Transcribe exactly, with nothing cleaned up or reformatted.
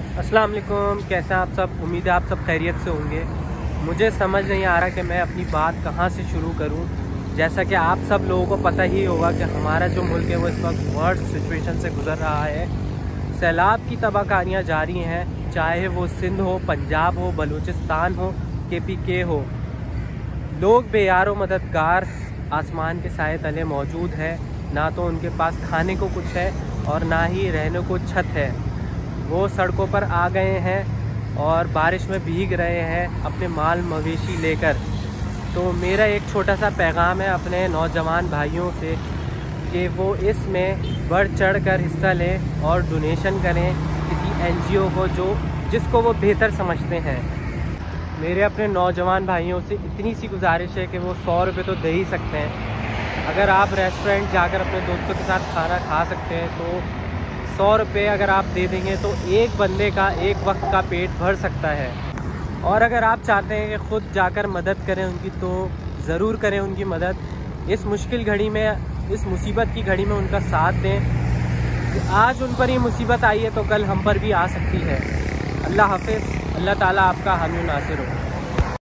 अस्सलाम वालेकुम, कैसे हैं आप सब। उम्मीद है आप सब खैरियत से होंगे। मुझे समझ नहीं आ रहा कि मैं अपनी बात कहाँ से शुरू करूँ। जैसा कि आप सब लोगों को पता ही होगा कि हमारा जो मुल्क है वो इस वक्त वर्स्ट सिचुएशन से गुज़र रहा है। सैलाब की तबाहकारियाँ जारी हैं, चाहे वो सिंध हो, पंजाब हो, बलूचिस्तान हो, के पी के हो। लोग बेयारो मददगार आसमान के साए तले मौजूद है। ना तो उनके पास खाने को कुछ है और ना ही रहने को छत है। वो सड़कों पर आ गए हैं और बारिश में भीग रहे हैं अपने माल मवेशी लेकर। तो मेरा एक छोटा सा पैगाम है अपने नौजवान भाइयों से कि वो इसमें बढ़ चढ़ कर हिस्सा लें और डोनेशन करें किसी एन जी ओ को जो जिसको वो बेहतर समझते हैं। मेरे अपने नौजवान भाइयों से इतनी सी गुजारिश है कि वो सौ रुपये तो दे ही सकते हैं। अगर आप रेस्टोरेंट जाकर अपने दोस्तों के साथ खाना खा सकते हैं तो सौ रुपये अगर आप दे देंगे तो एक बंदे का एक वक्त का पेट भर सकता है। और अगर आप चाहते हैं कि ख़ुद जाकर मदद करें उनकी, तो ज़रूर करें उनकी मदद। इस मुश्किल घड़ी में, इस मुसीबत की घड़ी में उनका साथ दें। आज उन पर ये मुसीबत आई है तो कल हम पर भी आ सकती है। अल्लाह हाफ़िज़। अल्लाह ताला आपका हामी नासिर हो।